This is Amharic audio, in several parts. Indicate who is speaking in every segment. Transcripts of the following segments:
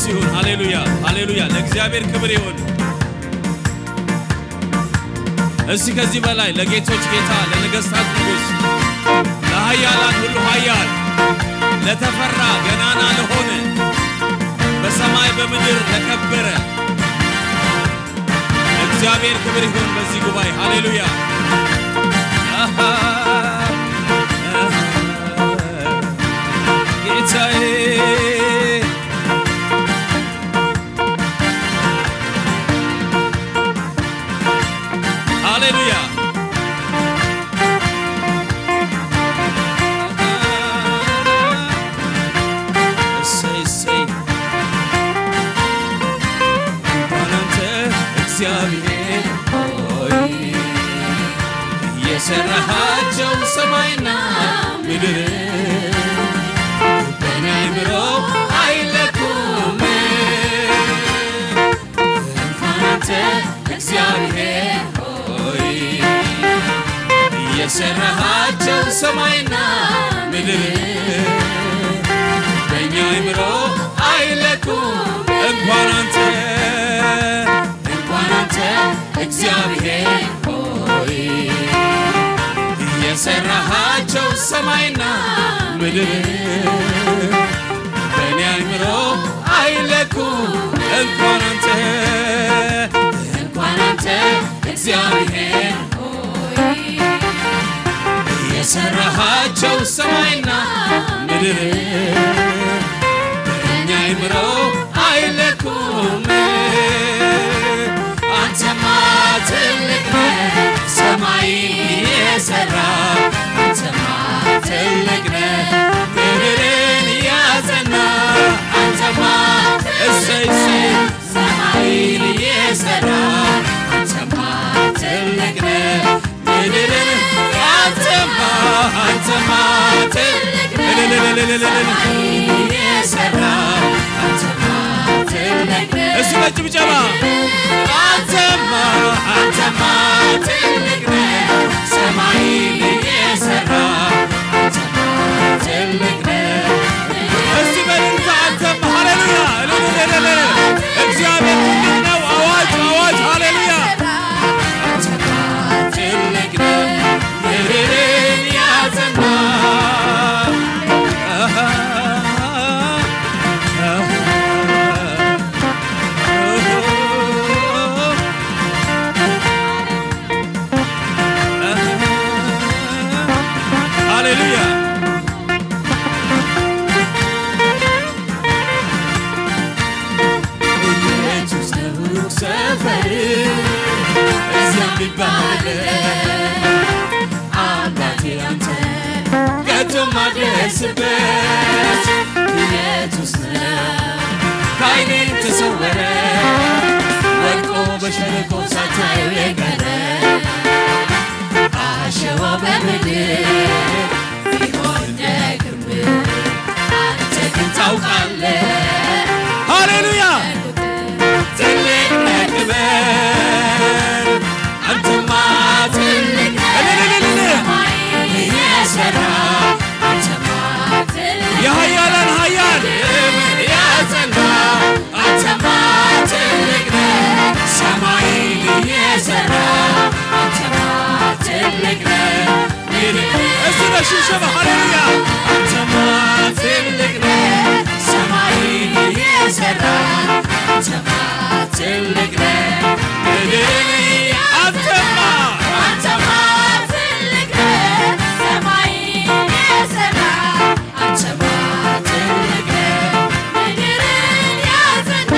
Speaker 1: ይሁን ሃሌሉያ ሃሌሉያ ለእግዚአብሔር ክብር ይሁን እዚህ ከዚህ በላይ ለጌቶች ጌታ ለነገስታት ንጉስ ለኃያላን ሁሉ ኃያል ለተፈራ ገናና ለሆነ በሰማይ በምድር ለከበረ እግዚአብሔር ክብር ይሁን በዚህ ጉባኤ ሃሌሉያ ጌታዬ ሃሌሉያ say አንተ እግዚአብሔር ሆይ የሰራሃቸው ሰማይና ምድር በነብሮ አይለኩም አንተ እግዚአብሔር ሆይ የሰራሃቸው ሰማይና ምድር በእኛይምሮ አይለኩም እንኳን አንተ እግዚአብሔር ሆይ የሰራሃቸው ሰማይና ምድር በእኛይምሮ አይለኩም እንኳን አንተ እግዚአብሔር ሆይ የሰራሃቸው ሰማይና ምድር በእኛይምሮ አይለኩም አንተማ ትልቅ ነህ ሰማይን የሰራ አንተማ ትልቅ ነህ ምድርን ያጸና አንተማ እሰይ ሰማይን የሰራ አንተማ ትልቅ ነህ ምድርን አንተማ ትልቅ ነህ ሰማይን የሰራ አንተማ ትልቅ ነህ እስኪ በጭብጨባ አንተማ ትልቅ ነህ ሰማይን የሰራ አንተማ ትልቅ ነህ እስኪ በልልታ አንተማ ሃሌሉያ እግዚአብሔር ትልቅ ነው አዋጅ ሃሌሉያ አንተማ ትልቅ ነህ ምድርን ያጸና ሃሌሉያ ኢየሱስ ነው ሰፈር እዚያም ቢባል አባቴ አንተ ገቶ ማድረስበት ኢየሱስ ነው ከዓይኔ ተሰወረ ወድቆ በሸለቆ ሳታየው የቀረ አሸዋ በምድር ቢሆን ደግምህ አንተ ግን ታውቃለህ ሃሌሉያ ትልቅ ነህ ክብር አንተማ ትልቅ ነህ የሰራ አንተማ ትልቅ የኃያላን ኃያል ያጸና አንተማ ትልቅ ነህ ሰማይን የሰራ አንተማ ትልቅ ነህ እስቲ በሽብሸባ ሃሌሉያ አንተማ ትልቅ ነህ ሰማይን የሰራ አንተማ ትልቅ ነህ አንተማ ትልቅ ነህ ሰማይን የሰራ አንተማ ትልቅ ነህ ምድርን ያጸና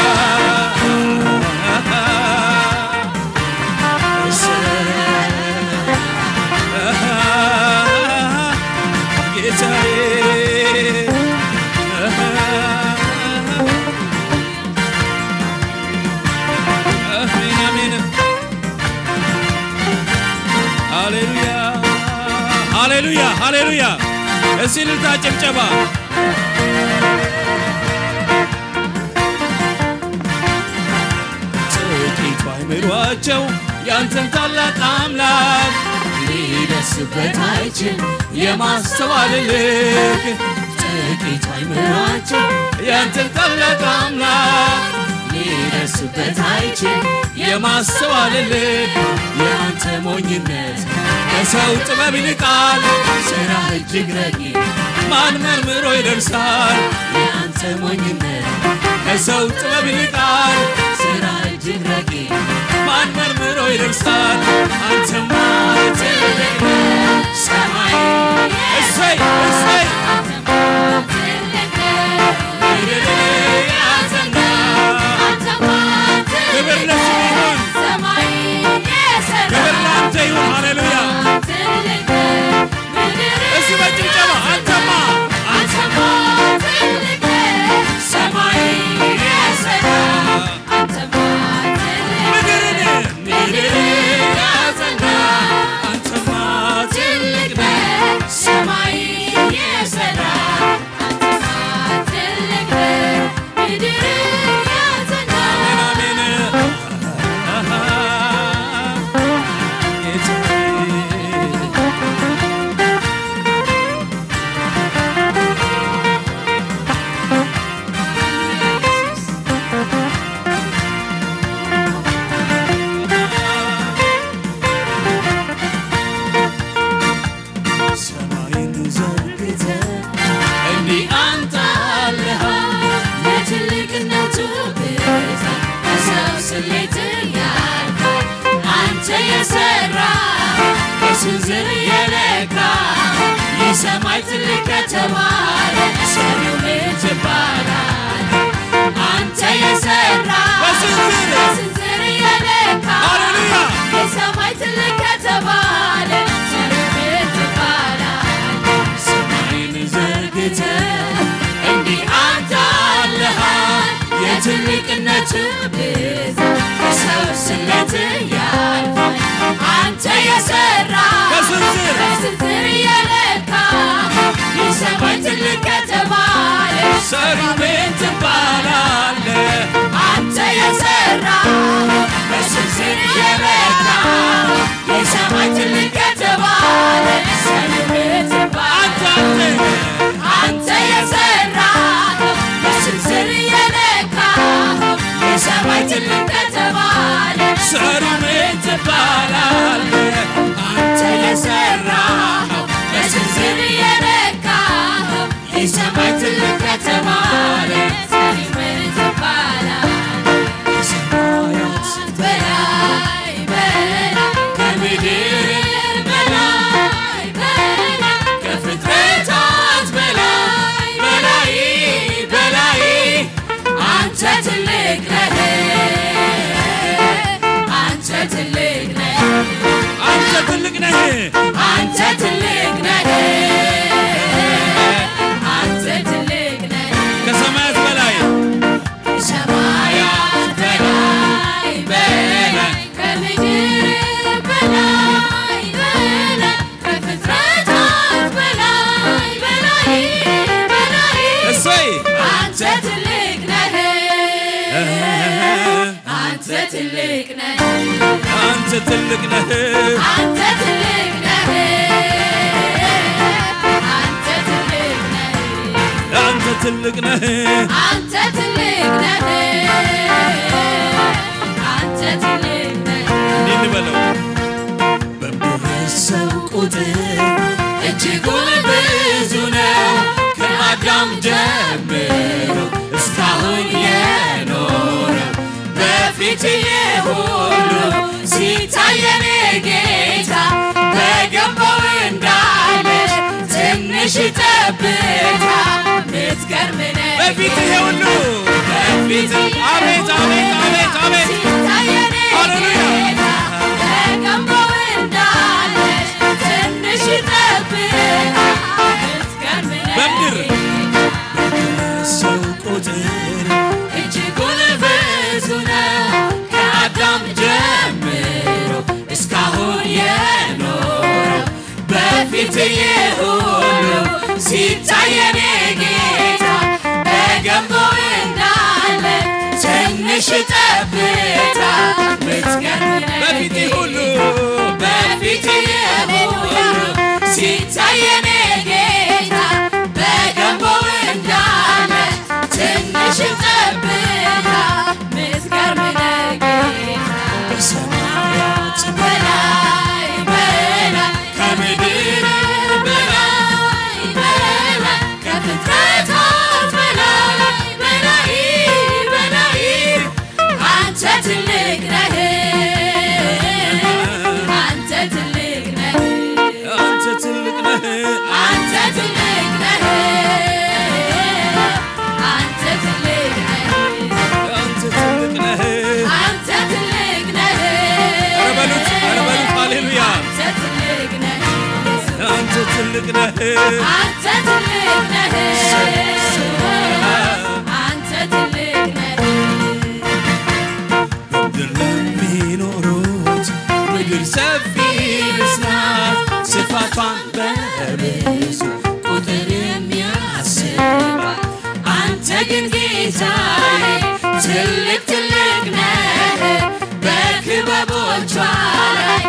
Speaker 1: ጌታዬ አሜን ሃሌሉያ ሃሌሉያ ሃሌሉያ እስቲ ልልታ ጭብጨባ ጥቂት አይምሯቸው ያንተን ታላቅ አምላክ ሊደርስበት አይችል የማስተዋል ልክ
Speaker 2: እንዴት አይምሯቸው ያንተን ታላቅ አምላክ ሊደርስበት አይችል
Speaker 1: የማስተዋል ልብ
Speaker 2: ያንተ ሞኝነት
Speaker 1: ከሰው ጥበብ ይልቃል
Speaker 2: ስራህ እጅግ ረቂቅ
Speaker 1: ማን መርምሮ ይደርሳል
Speaker 2: ያንተ ሞኝነት
Speaker 1: ከሰው ጥበብ ይልቃል
Speaker 2: ስራህ እጅግ ረቂቅ
Speaker 1: ማን መርምሮ ይደርሳል አንተማ
Speaker 2: ትልቅ ሰማይ
Speaker 1: እሰይ እሰይ
Speaker 2: አንተማ ትልቅ
Speaker 1: ክብር ለስምህ ይሁን
Speaker 2: ሰማይ የሰራ
Speaker 1: ክብር ላንተ ይሁን ሃሌሉያ
Speaker 2: ትልቅ
Speaker 1: እስቲ በጭብጨባ አንተማ
Speaker 2: ትልቅ ሰማይ የሰራ አንተማ
Speaker 1: ምድርን ያጸና አንተማ
Speaker 2: ትልቅ ሰማይ የሰራ አንተማ ትልቅ ምድር ያጸና
Speaker 1: አሜን ሰማይን ዘርግተህ
Speaker 2: እንዲህ አንተ አለህ የትልቅነቱ ብዛት ከሰው ስሌት ያልፋል አንተ የሰራ በስንዝር የለካ ይህ ሰማይ ትልቅ ከተባለ ሰሪው ምን ትባላለህ አንተ የሰራ በስንዝር የለካ
Speaker 1: ሃሌሉያ
Speaker 2: ይህ ሰማይ ትልቅ ከተባለ ሰሪው ምን ትባላለህ
Speaker 1: ሰማይን ዘርግተህ
Speaker 2: እንዲህ አንተ አለህ የትልቅነቱ ብዛት ከሰው ስሌት ያልፋል አንተ የሰራ በስንዝር የለካ ይህ ሰማይ ትልቅ ከተባለ
Speaker 1: ሰሪው ምን ትባላለህ
Speaker 2: አንተ የሰራ በስንዝር የለካ ይህ ሰማይ ትልቅ ከተባለ ሰሪው ምን ትባላለህ አንተ የሰራ በስንዝር የለካ የሰማይ ትልቅ ከተባለ
Speaker 1: ሰሪው ምን ትባላለህ
Speaker 2: አንተ የሰራ በስንዝር የለካ የሰማይ ትልቅ ከተባለ ሰሪው ምን ትባላለህ
Speaker 1: ሰማያት
Speaker 2: በላይ በላይ ከምድር በላይ በላይ ከፍጥረታት በላይ በላይ በላይ አንተ ትልቅ ነህ አንተ ትልቅ ነህ
Speaker 1: አንተ ትልቅ ነህ
Speaker 2: አንተ ትልቅ ነህ አንተ ትልቅ ነህ
Speaker 1: ከሰማያት በላይ
Speaker 2: ሰማያት በላይ በላይ ከምድር በላይ በላይ ከፍጥረታት በላይ በላይ በላይ
Speaker 1: እሰይ
Speaker 2: አንተ ትልቅ ነህ አንተ ትልቅ ነህ
Speaker 1: አንተ ትልቅ ነህ
Speaker 2: አንተ ትልቅ ነህ አንተ ትልቅ ነህ
Speaker 1: አንተ ትልቅ ነህ
Speaker 2: አንተ ትልቅ ነህ አንተ ትልቅ ነህ
Speaker 1: እንዲህ እንበለው
Speaker 2: ሰው ቁጥር እጅጉን ብዙ ነው ከአዳም ጀምሮ እስካሁን የኖረው በፊት የሁሉ ሲታየን ጌታ በገባው እንዳለ ትንሽ ጠብታ ምትገርም ነህ
Speaker 1: በፊት ሁሉ
Speaker 2: በፊት
Speaker 1: አቤት አቤት አቤት አቤት
Speaker 2: ሲታየን
Speaker 1: ሃሌሉያ
Speaker 2: ጌታ በገባው እንዳለ ትንሽ ጠብታ ምትገርም ነህ
Speaker 1: በምድር ሰው ቁጥር
Speaker 2: እጅጉን ብዙ ነው ከአዳም ጀምሮ እስካሁን የኖረው በፊት የሁሉ ሲታየን ጌታ በገባው እንዳለ ትንሽ ጠብታ ምትገርም ነህ
Speaker 1: በፊት ሁሉ
Speaker 2: በፊት የሁሉ ሲታየን ጌታ በገባው አንተ ትልቅ ነህ አንተ ትልቅ ነህ
Speaker 1: አንተ ትልቅ ነህ
Speaker 2: አንተ ትልቅ ነህ አንተ ትልቅ ነህ
Speaker 1: አንተ ትልቅ ነህ
Speaker 2: አንተ ትልቅ ነህ
Speaker 1: አረበሉት ሃሌሉያ
Speaker 2: አንተ ትልቅ ነህ
Speaker 1: አንተ ትልቅ ነህ
Speaker 2: አንተ ትልቅ ነህ አንተ ትልቅ ነህ
Speaker 1: ምድር ለሚኖሩት ምድር ሰፊ ብስናት ስፋቷን በብዙ
Speaker 2: ቁጥር የሚያስባት አንተ ግን ጌታዬ ትልቅ ትልቅ ነህ በክበቦቿ ላይ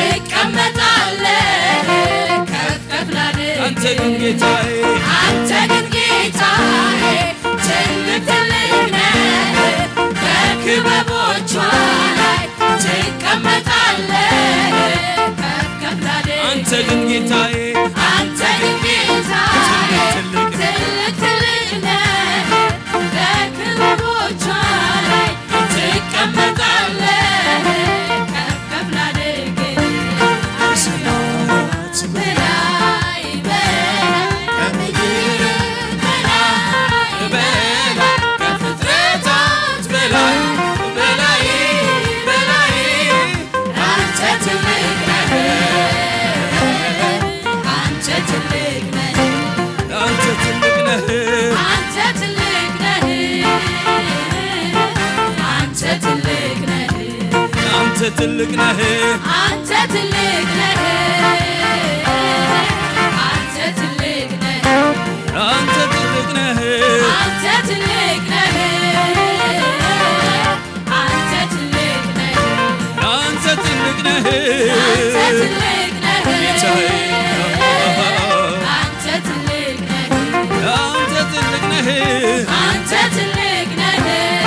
Speaker 2: ትቀመጣለህ ከፍ ከፍ ላድርግ
Speaker 1: አንተ ግን ጌታዬ
Speaker 2: አንተ ግን ጌታዬ ትልቅ ትልቅ ነህ በክበቦቿ ላይ ትቀመጣለህ ከፍ ከፍ ላድርግ
Speaker 1: አንተ ግን ጌታዬ
Speaker 2: አንተ ግን ጌታዬ ትልቅ ትልቅ ነህ በክበቦቿ ላይ ትቀመጣለህ ከፍ ከፍ ላድርግ
Speaker 1: ሰማያት
Speaker 2: በላይ በላይ ከምድር በላይ በላይ
Speaker 1: ከፍጥረታት በላይ በላይ በላይ
Speaker 2: አንተ ትልቅ ነህ አንተ ትልቅ ነህ
Speaker 1: አንተ ትልቅ ነህ
Speaker 2: አንተ ትልቅ ነህ አንተ ትልቅ ነህ
Speaker 1: አንተ ትልቅ ነህ
Speaker 2: አንተ ትልቅ ነህ አንተ ትልቅ ነህ
Speaker 1: አንተ ትልቅ ነህ
Speaker 2: አንተ ትልቅ ነህ አንተ ትልቅ ነህ
Speaker 1: አንተ ትልቅ ነህ
Speaker 2: አንተ ትልቅ ነህ
Speaker 1: ጌታዬ
Speaker 2: አንተ ትልቅ ነህ
Speaker 1: አንተ ትልቅ ነህ
Speaker 2: አንተ ትልቅ ነህ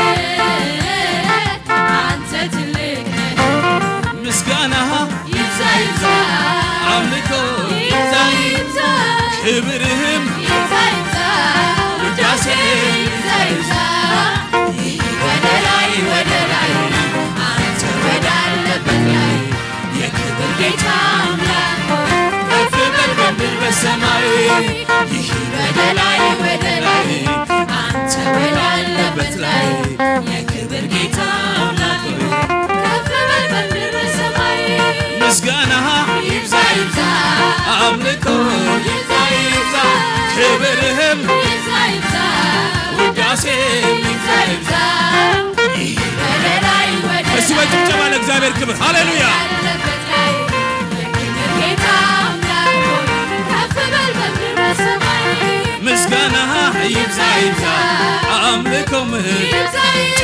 Speaker 2: አንተ ትልቅ ነህ
Speaker 1: ምስጋና
Speaker 2: ይብዛ ይብዛ
Speaker 1: አምልኮ
Speaker 2: ይብዛ ይብዛ
Speaker 1: ክብርህም
Speaker 2: ይብዛ ይብዛ
Speaker 1: ውዳሴ
Speaker 2: ይብዛ ይብዛ ወደ ላይ አንተ ወዳለበት ላይ የክብር ጌታ አምላክ
Speaker 1: ከፍ በል በምድር በሰማይ
Speaker 2: ይህ ወደ ላይ አንተ ወዳለበት ላይ የክብር ጌታ አምላክ ከፍ በል በምድር በሰማይ
Speaker 1: ምስጋና
Speaker 2: ይብዛ ይብዛ
Speaker 1: አምልኮ ይብዛ ይብዛ ክብርህም
Speaker 2: ይብዛ ይብዛ
Speaker 1: ውዳሴም
Speaker 2: ይብዛ ይብዛ ይህ ወደ ላይ
Speaker 1: እሱ በጭብጨባ ለእግዚአብሔር ክብር ሃሌሉያ
Speaker 2: ያለበት ላይ የክብር ጌታ አምላክ ከፍ በል በምድር በሰማይ
Speaker 1: ምስጋና ይብዛ ይብዛ አምልኮም
Speaker 2: ይብዛ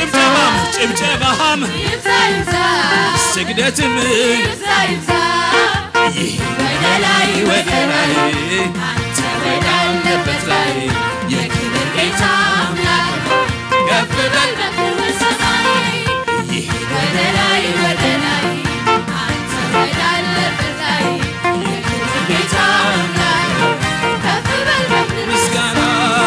Speaker 1: ጭብጨባም
Speaker 2: ይብዛ ይብዛ
Speaker 1: ስግደትም
Speaker 2: ይብዛ ይብዛ ይህ ወደ ላይ አንተ ወዳለበት ላይ የክብር ጌታ አምላክ
Speaker 1: ከፍ በል
Speaker 2: በምድር በሰማይ ይህ ወደ ላይ አንተ ወዳለበት ላይ የክብር ጌታ አምላክ ከፍ በል በምድር
Speaker 1: ምስጋና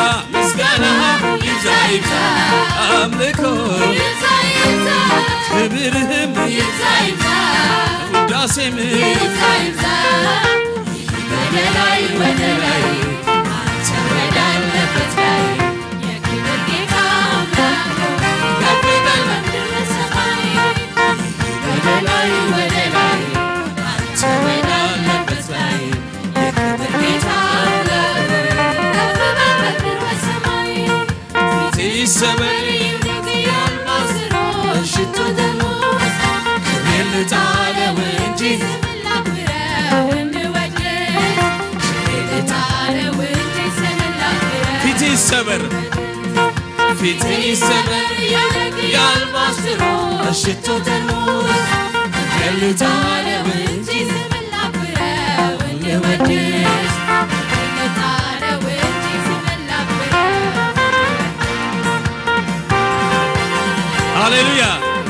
Speaker 1: ይብዛ ይብዛ አምልኮ
Speaker 2: ይብዛ ይብዛ
Speaker 1: ክብርህም
Speaker 2: ይብዛ ይብዛ
Speaker 1: ውዳሴም
Speaker 2: ይብዛ ይብዛ ወደ ላይ አንተ ወዳለበት ላይ የክብር ጌታ አምላክ ከፍ በል በምድር በሰማይ ወደ ላይ አንተ ወዳለበት ላይ የክብር ጌታ አምላክ ከፍ በል በምድር በሰማይ
Speaker 1: ይሰበል
Speaker 2: ይምደግ ያልባስሮ ሽቶ ደሞዝ
Speaker 1: ክብር ልጣለው እንጂ ፊት ይሰበር
Speaker 2: ያልባስሮ ሽቶ ደሞዝ ክብር ልጣለው እንጂ ልወድስ ልጣለው እንጂ
Speaker 1: ሃሌሉያ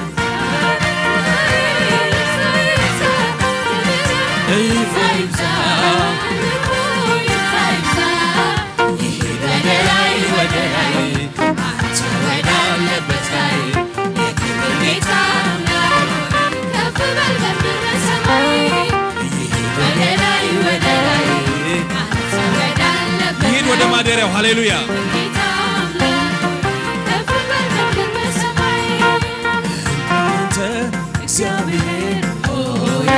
Speaker 1: ይብዛ ይብዛ
Speaker 2: ወደ ላይ አንተ ወዳለበት ላይ የክብር ጌታ
Speaker 1: መጀመሪያው ሃሌሉያ
Speaker 2: ጌታ አምላክ ከፍ በል በምድር በሰማይ
Speaker 1: አንተ እግዚአብሔር ሆይ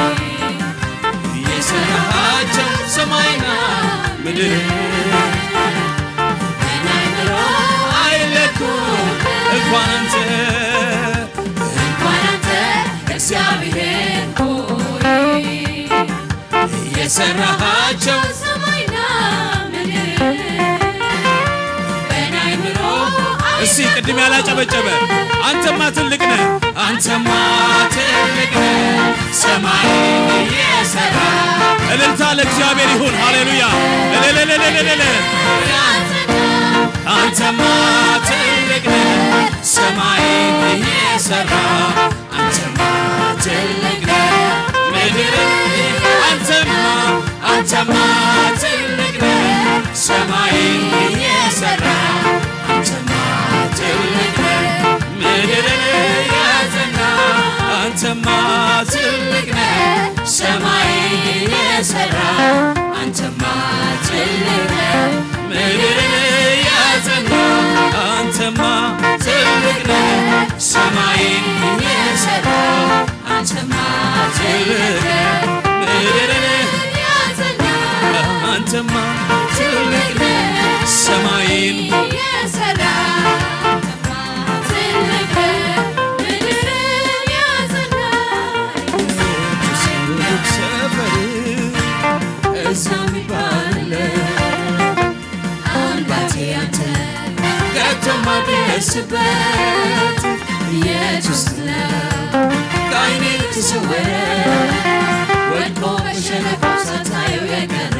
Speaker 1: የሰራሃቸው ሰማይና ምድር
Speaker 2: በናይምሮ
Speaker 1: አይለኩም እንኳን አንተ
Speaker 2: እግዚአብሔር ሆይ
Speaker 1: የሰራሃቸው
Speaker 2: ሰማይና ምድር በናይምሮ
Speaker 1: እስቲ ቅድም ያላጨበጨበ አንተማ ትልቅ ነህ አንተማ ትልቅ ነህ ሰማይ የሰራ እልልታ ለእግዚአብሔር ይሁን ሃሌሉያ ለለለለለለ አንተማ ትልቅ ነህ ሰማይ የሰራ አንተማ ትልቅ ነህ ምድር አንተማ ትልቅ ነህ ሰማይ የሰራ አንተማ ትልቅ ነህ ምድርን ያጸና አንተማ ትልቅ ነህ ሰማይ የሰራ አንተማ ትልቅ ነህ ምድርን ያጸና አንተማ ትልቅ ነህ ሰማይ የሰራ አንተማ ትልቅ ነህ ምድርን ያጸና አንተማ ትልቅ ነህ ሰማይን
Speaker 2: የሰራ አንተማ ትልቅ ነህ ምድርን ያጸና
Speaker 1: ሰፈር
Speaker 2: እዛው ይባል አባቴ አንተ
Speaker 1: ከቶ ማደርስበት
Speaker 2: ኢየሱስ ነው
Speaker 1: ከዓይኔ
Speaker 2: ተሰወረ ወድቆ በሸለቆ ሳታየው የቀረ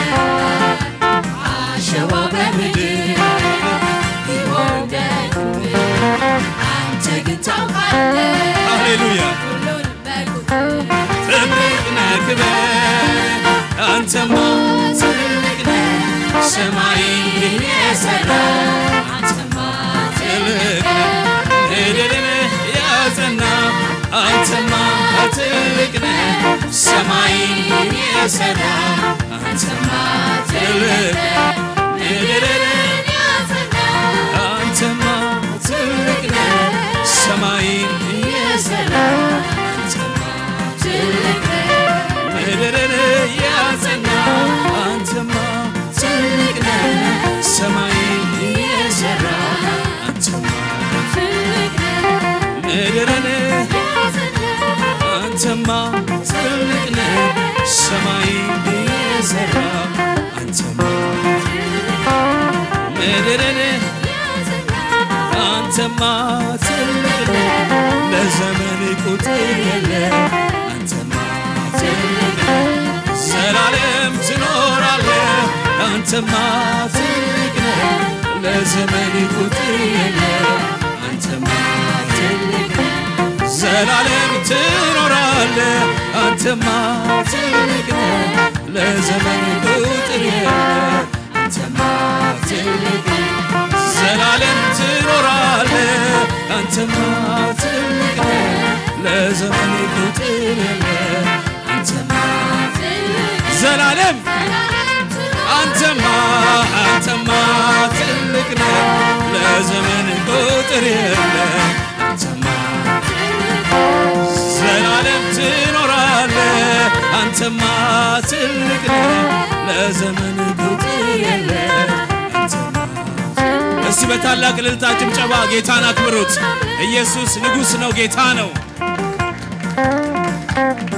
Speaker 2: አሸዋው በምድር ይወርዳል አንተ ግን ታውቃለህ
Speaker 1: ሃሌሉያ
Speaker 2: ሁሉን በቁጥር
Speaker 1: ትልቅ ነህ ክብር አንተማ ትልቅ ነህ ሰማይን የሰራ
Speaker 2: አንተማ
Speaker 1: ትልቅ ነህ ምድርን ያጸና አንተማ ትልቅ ነህ ሰማይን የሰራ አንተማ ትልቅ ነህ ምድርን
Speaker 2: ያጸና
Speaker 1: አንተማ ትልቅ ነህ ሰማይን
Speaker 2: የሰራ
Speaker 1: አንተማ
Speaker 2: ትልቅ ነህ
Speaker 1: ምድርን ያጸና አንተማ ትልቅ ነህ ሰማይን የሰራ አንተማ
Speaker 2: ትልቅ ነህ
Speaker 1: ምድርን
Speaker 2: ያጸና
Speaker 1: አንተማ ትልቅ ነህ ሰማይን የሰራ አንተማ ምድርን አንተማ ትልቅ ነህ ለዘመን ቁጥር የለም አንተማ ትልቅ ነህ ዘላለም ትኖራለህ አንተማ ትልቅ ነህ ለዘመን ቁጥር የለም አንተማ ትልቅ ነህ ዘላለም ትኖራለህ አንተማ ትልቅ ነህ ለዘመን ቁጥር የለም አንተማ ትልቅ ነህ ዘላለም ትኖራለህ አንተማ ትልቅ ነህ ለዘመን ቁጥር የለም አንተማ ዘላለም አንተማ ትልቅ ነህ ለዘመን ቁጥር የለም አንተማ ዘላለም ትኖራለህ አንተማ ትልቅ ነህ ለዘመን ቁጥር የለም አንተማ እስቲ በታላቅ እልልታ ጭብጨባ ጌታን አክብሩት ኢየሱስ ንጉሥ ነው ጌታ ነው